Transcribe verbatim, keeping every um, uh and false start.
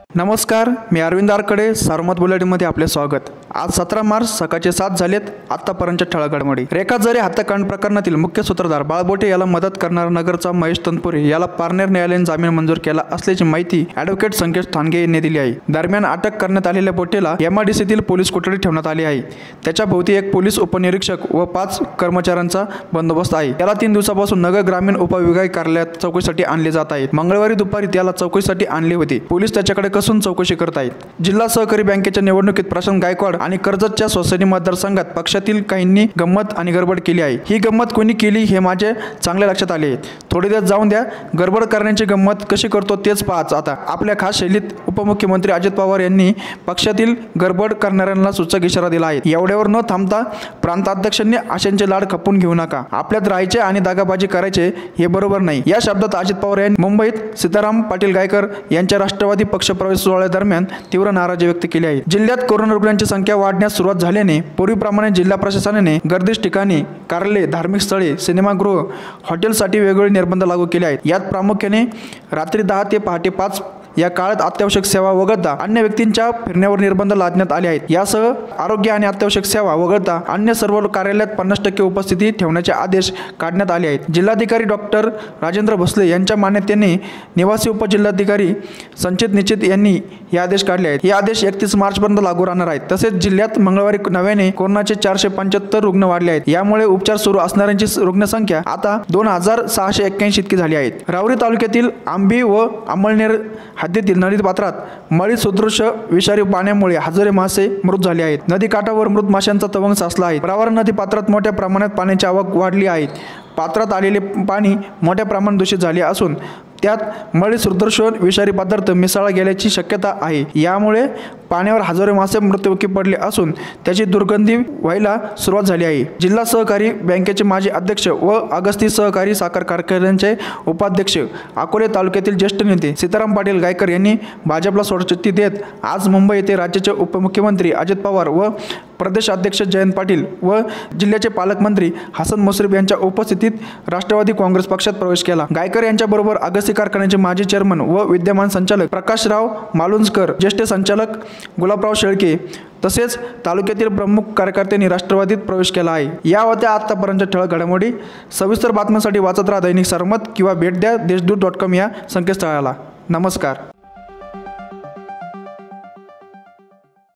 नमस्कार, मी अरविंद आरकडे. सार्वमत बुलेटिनमध्ये आपले स्वागत. आज सतरा मार्च सकाळचे सात झालेत. आतापर्यंतच्या ठळक घडामोडी. रेखा जरे हत्याकांड प्रकरणातील मुख्य सूत्रधार बाळबोटे याला मदत करणारा नगरचा महेश तनपुरे याला पारनेर न्यायालयाने जामीन मंजूर केला असल्याची माहिती ॲडव्होकेट संकेत ठाणगे यांनी दिली आहे. दरम्यान अटक करण्यात आलेल्या बोटेला एमआयडीसीतील पोलीस कोठडी ठेवण्यात आली आहे. त्याच्या भोवती एक पोलीस उपनिरीक्षक व पाच कर्मचाऱ्यांचा बंदोबस्त आहे. त्याला तीन दिवसापासून नगर ग्रामीण उपविभागीय कार्यालयात चौकशीसाठी आणले जात आहे. मंगळवारी दुपारी त्याला चौकशीसाठी आणले होते. पोलीस त्याच्याकडे कसून चौकशी करत आहेत. जिल्हा सहकारी बँकेच्या निवडणुकीत प्रशांत गायकवाड आणि कर्जतच्या सोसायटी मतदारसंघात पक्षातील काहींनी गंमत आणि गडबड केली आहे. ही गंमत कोणी केली हे माझे चांगले लक्षात आले. थोडी दिवस जाऊन द्या, गडबड करण्याची गंमत कशी करतो तेच पाहाच. आता आपल्या खास शैलीत उपमुख्यमंत्री अजित पवार यांनी पक्षातील गडबड करणाऱ्यांना सूचक इशारा दिला आहे. एवढ्यावर न थांबता प्रांताध्यक्षांनी आशांचे लाड खपून घेऊ नका. आपल्यात राहायचे आणि दागाबाजी करायचे हे बरोबर नाही. या शब्दात अजित पवार यांनी मुंबईत सीताराम पाटील गायकर यांच्या राष्ट्रवादी पक्ष प्रवेश सोहळ्यादरम्यान तीव्र नाराजी व्यक्त केली आहे. जिल्ह्यात कोरोना रुग्णांची संख्या वाढण्यास सुरुवात झाल्याने पूर्वीप्रमाणे जिल्हा प्रशासनाने गर्दीच्या ठिकाणी कार्यालये, धार्मिक स्थळे, सिनेमागृह, हॉटेलसाठी वेगवेगळे निर्बंध लागू केले आहेत. यात प्रामुख्याने रात्री दहा ते पहाटे पाच या काळात अत्यावश्यक सेवा वगळता अन्य व्यक्तींच्या फिरण्यावर निर्बंध लादण्यात आले आहेत. यासह आरोग्य आणि अत्यावश्यक सेवा वगळता अन्य सर्व कार्यालयात पन्नास टक्के उपस्थिती ठेवण्याचे आदेश काढण्यात आले आहेत. जिल्हाधिकारी डॉक्टर राजेंद्र भोसले यांच्या मान्यतेने निवासी उपजिल्हाधिकारी संचित निश्चित यांनी हे आदेश काढले आहेत. हे आदेश एकतीस मार्चपर्यंत लागू राहणार आहेत. तसेच जिल्ह्यात मंगळवारी नव्याने कोरोनाचे चारशे पंच्याहत्तर रुग्ण वाढले आहेत. यामुळे उपचार सुरू असणाऱ्यांची रुग्णसंख्या आता दोन हजार सहाशे एक्क्याऐंशी इतकी झाली आहे. राहुरी तालुक्यातील आंबी व अंमळनेर हद्दीतील नदी पात्रात मळी सदृश विषारी पाण्यामुळे हजारो मासे मृत झाले आहेत. नदी काठावर मृत माशांचा तवंग साचला आहे. प्रवरा नदी पात्रात मोठ्या प्रमाणात पाण्याची आवक वाढली आहे. पात्रात आलेले पाणी मोठ्या प्रमाणात दूषित झाले असून त्यात मळी सदृश विषारी पदार्थ मिसळला गेल्याची शक्यता आहे. यामुळे पाण्यावर हजारो मासे मृत्युमुखी पडले असून त्याची दुर्गंधी व्हायला सुरुवात झाली आहे. जिल्हा सहकारी बँकेचे माजी अध्यक्ष व अगस्ती सहकारी साखर कारखान्याचे उपाध्यक्ष अकोले तालुक्यातील ज्येष्ठ नेते सीताराम पाटील गायकर यांनी भाजपला सोडचिठ्ठी देत आज मुंबई येथे राज्याचे उपमुख्यमंत्री अजित पवार व प्रदेश अध्यक्ष जयंत पाटील व जिल्ह्याचे पालकमंत्री हसन मुश्रीफ यांच्या उपस्थितीत राष्ट्रवादी काँग्रेस पक्षात प्रवेश केला. गायकर यांच्याबरोबर अगस्ती कारखान्याचे माजी चेअरमन व विद्यमान संचालक प्रकाशराव मालुंजकर, ज्येष्ठ संचालक गुलाबराव शेळके तसेच तालुक्यातील प्रमुख कार्यकर्त्यांनी राष्ट्रवादीत प्रवेश केला आहे. या होत्या आतापर्यंतच्या ठळक घडामोडी. सविस्तर बातम्यांसाठी वाचत राहा दैनिक सार्वमत किंवा भेट द्या देशदूत डॉट कॉम या संकेतस्थळाला. नमस्कार.